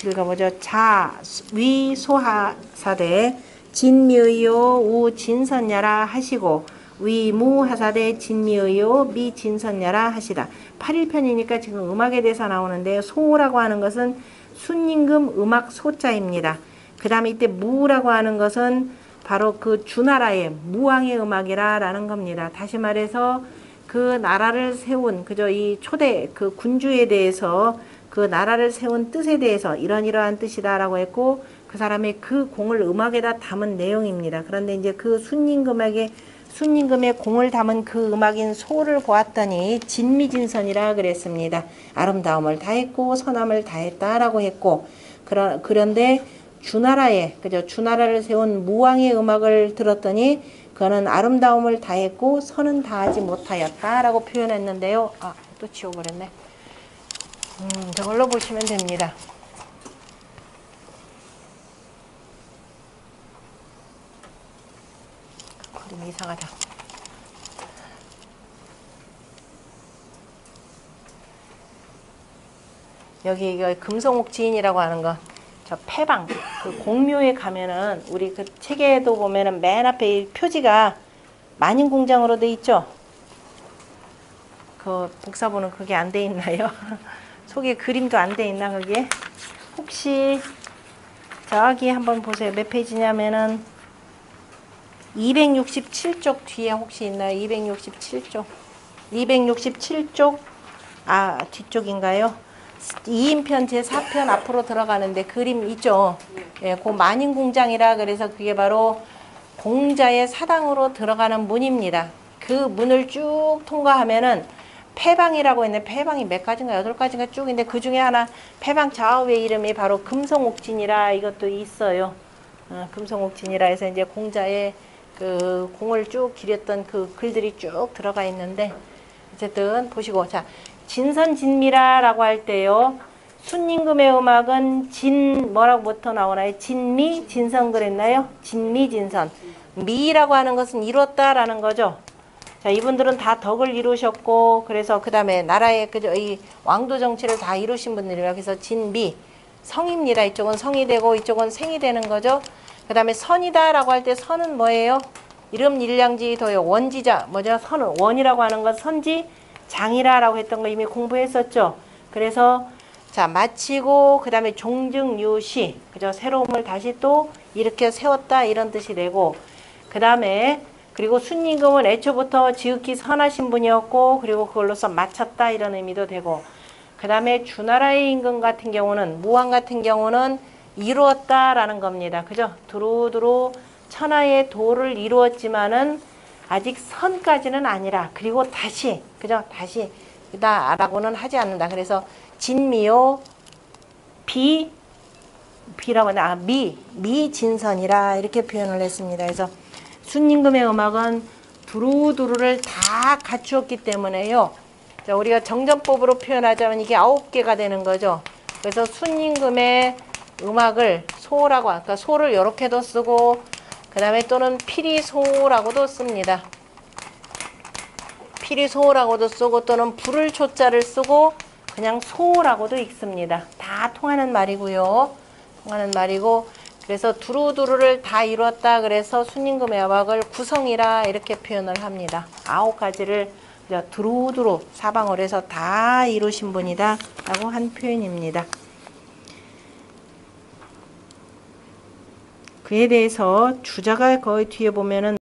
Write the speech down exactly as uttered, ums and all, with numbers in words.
읽어보죠. 자, 위, 소하사대 진미의요 우 진선야라 하시고 위, 무 하사대 진미의요 미 진선야라 하시다. 팔 일 편이니까 지금 음악에 대해서 나오는데 소라고 하는 것은 순임금 음악 소자입니다. 그 다음에 이때 무라고 하는 것은 바로 그 주나라의 무왕의 음악이라 라는 겁니다. 다시 말해서 그 나라를 세운 그저 이 초대 그 군주에 대해서 그 나라를 세운 뜻에 대해서 이런 이러한 뜻이다 라고 했고 그 사람의 그 공을 음악에다 담은 내용입니다. 그런데 이제 그 순임금에게 순임금의 공을 담은 그 음악인 소를 보았더니 진미진선이라 그랬습니다. 아름다움을 다했고 선함을 다했다라고 했고 그러, 그런데 주나라에 그죠 주나라를 세운 무왕의 음악을 들었더니 그는 아름다움을 다했고 선은 다하지 못하였다라고 표현했는데요. 아, 또 지워버렸네. 음, 저걸로 보시면 됩니다. 그림이 이상하다. 여기 이거 금성옥지인이라고 하는 거, 저 패방, 그 공묘에 가면은 우리 그 책에도 보면은 맨 앞에 이 표지가 만인공장으로 돼 있죠. 그 복사본은 그게 안 돼 있나요? 속에 그림도 안 돼 있나 거기에? 혹시 저기 한번 보세요. 몇 페이지냐면은 이백육십칠 쪽 뒤에 혹시 있나요? 이백육십칠 쪽. 이백육십칠 쪽, 아, 뒤쪽인가요? 이 인편 제사 편 앞으로 들어가는데 그림 있죠? 예, 그 만인공장이라 그래서 그게 바로 공자의 사당으로 들어가는 문입니다. 그 문을 쭉 통과하면은 패방이라고 했는데 패방이 몇 가지인가 여덟 가지인가 쭉 있는데 그 중에 하나 패방 좌우의 이름이 바로 금성옥진이라 이것도 있어요. 어, 금성옥진이라 해서 이제 공자의 그 공을 쭉 기렸던 그 글들이 쭉 들어가 있는데 어쨌든 보시고 자 진선진미라라고 할 때요. 순임금의 음악은 진 뭐라고부터 나오나요? 진미 진선 그랬나요? 진미 진선 미라고 하는 것은 이뤘다라는 거죠. 자, 이분들은 다 덕을 이루셨고 그래서 그 다음에 나라의 그저 이 왕도 정치를 다 이루신 분들이라 그래서 진미 성입니다. 이쪽은 성이 되고 이쪽은 생이 되는 거죠. 그 다음에 선이다라고 할 때 선은 뭐예요? 이름 일량지 도요 원지자 뭐죠? 선은 원이라고 하는 건 선지 장이라라고 했던 거 이미 공부했었죠. 그래서 자 마치고 그 다음에 종증유시 그죠? 새로움을 다시 또 이렇게 세웠다 이런 뜻이 되고 그 다음에 그리고 순임금은 애초부터 지극히 선하신 분이었고 그리고 그걸로서 마쳤다 이런 의미도 되고 그 다음에 주나라의 임금 같은 경우는 무왕 같은 경우는 이루었다라는 겁니다. 그죠? 두루두루 천하의 도를 이루었지만은 아직 선까지는 아니라 그리고 다시 그죠? 다시 다 라고는 하지 않는다. 그래서 진미요 비 비라고 하나 아, 미 미진선이라 이렇게 표현을 했습니다. 그래서 순임금의 음악은 두루두루를 다 갖추었기 때문에요. 자, 우리가 정전법으로 표현하자면 이게 아홉 개가 되는 거죠. 그래서 순임금의 음악을 소라고 아까 소를 이렇게도 쓰고 그 다음에 또는 피리소라고도 씁니다. 피리소라고도 쓰고 또는 불을 초자를 쓰고 그냥 소라고도 읽습니다. 다 통하는 말이고요. 통하는 말이고 그래서 두루두루를 다 이뤘다 그래서 순임금의 음악을 구성이라 이렇게 표현을 합니다. 아홉 가지를 두루두루 사방을 해서 다 이루신 분이다 라고 한 표현입니다. 그에 대해서 주자가 거의 뒤에 보면은